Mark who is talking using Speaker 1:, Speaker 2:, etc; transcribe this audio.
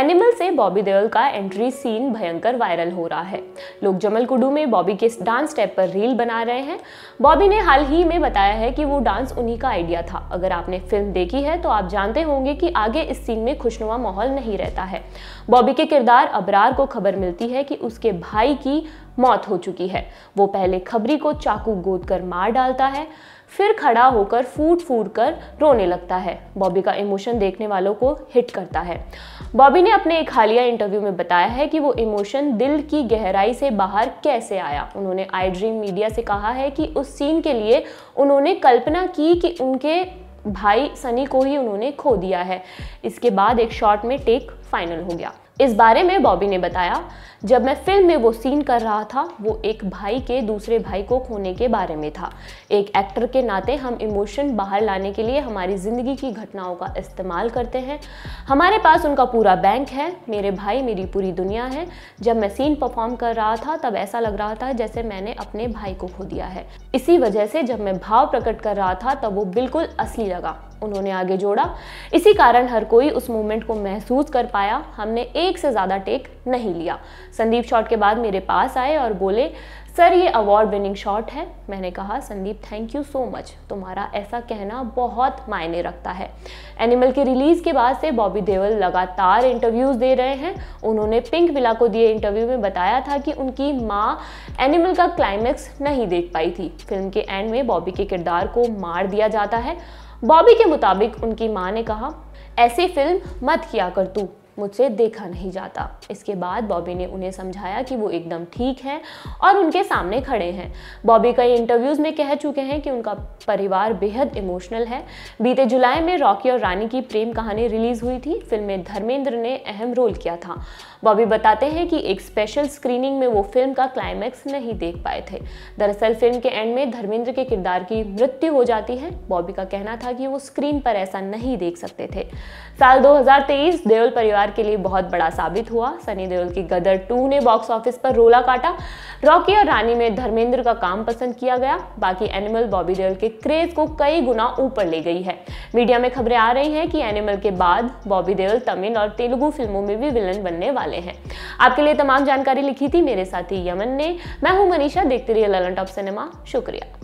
Speaker 1: Animal से बॉबी देओल का entry scene भयंकर वायरल हो रहा है। लोग जमल कुडू में बॉबी के डांस स्टेप पर रील बना रहे हैं। बॉबी ने हाल ही में बताया है कि वो डांस उन्हीं का आइडिया था। अगर आपने फिल्म देखी है तो आप जानते होंगे कि आगे इस सीन में खुशनुमा माहौल नहीं रहता है। बॉबी के किरदार अबरार को खबर मिलती है कि उसके भाई की मौत हो चुकी है। वो पहले खबरी को चाकू गोद कर मार डालता है, फिर खड़ा होकर फूट फूट कर रोने लगता है। बॉबी का इमोशन देखने वालों को हिट करता है। बॉबी ने अपने एक हालिया इंटरव्यू में बताया है कि वो इमोशन दिल की गहराई से बाहर कैसे आया। उन्होंने आई ड्रीम मीडिया से कहा है कि उस सीन के लिए उन्होंने कल्पना की कि उनके भाई सनी को ही उन्होंने खो दिया है। इसके बाद एक शॉट में टेक फाइनल हो गया। इस बारे में बॉबी ने बताया, जब मैं फिल्म में वो सीन कर रहा था वो एक भाई के दूसरे भाई को खोने के बारे में था। एक एक्टर के नाते हम इमोशन बाहर लाने के लिए हमारी ज़िंदगी की घटनाओं का इस्तेमाल करते हैं। हमारे पास उनका पूरा बैंक है। मेरे भाई मेरी पूरी दुनिया है। जब मैं सीन परफॉर्म कर रहा था तब ऐसा लग रहा था जैसे मैंने अपने भाई को खो दिया है। इसी वजह से जब मैं भाव प्रकट कर रहा था तब वो बिल्कुल असली लगा। उन्होंने आगे जोड़ा, इसी कारण हर कोई उस मोमेंट को महसूस कर पाया। हमने एक से ज़्यादा टेक नहीं लिया। संदीप शॉट के बाद मेरे पास आए और बोले, सर ये अवार्ड विनिंग शॉट है। मैंने कहा, Sandeep thank you so much, तुम्हारा ऐसा कहना बहुत मायने रखता है। एनिमल की रिलीज़ के बाद से बॉबी देओल लगातार इंटरव्यूज़ दे रहे हैं। उन्होंने पिंक विला को दिए इंटरव्यू में बताया था कि उनकी माँ एनिमल का क्लाइमैक्स नहीं देख पाई थी। फिल्म के एंड में बॉबी के किरदार को मार दिया जाता है। बॉबी के मुताबिक उनकी माँ ने कहा, ऐसी फिल्म मत किया कर तू, मुझसे देखा नहीं जाता। इसके बाद बॉबी ने उन्हें समझाया कि वो एकदम ठीक हैं और उनके सामने खड़े हैं। बॉबी कई इंटरव्यूज़ में कह चुके हैं कि उनका परिवार बेहद इमोशनल है। बीते जुलाई में रॉकी और रानी की प्रेम कहानी रिलीज़ हुई थी। फिल्म में धर्मेंद्र ने अहम रोल किया था। बॉबी बताते हैं कि एक स्पेशल स्क्रीनिंग में वो फिल्म का क्लाइमैक्स नहीं देख पाए थे। दरअसल फिल्म के एंड में धर्मेंद्र के किरदार की मृत्यु हो जाती है। बॉबी का कहना था कि वो स्क्रीन पर ऐसा नहीं देख सकते थे। साल 2023 देओल परिवार के लिए बहुत बड़ा साबित हुआ। सनी देओल की गदर 2 ने बॉक्स ऑफिस पर रोला काटा। रॉकी और रानी में धर्मेंद्र का काम पसंद किया गया। बाकी एनिमल बॉबी देओल के क्रेज को कई गुना ऊपर ले गई है। मीडिया में खबरें आ रही हैं कि एनिमल के बाद बॉबी देओल तमिल और तेलुगु फिल्मों में भी विलन बनने वाले हैं। आपके लिए तमाम जानकारी लिखी थी मेरे साथी यमन ने। मैं हूं मनीषा। देखते रहिए ललन टॉप सिनेमा। शुक्रिया।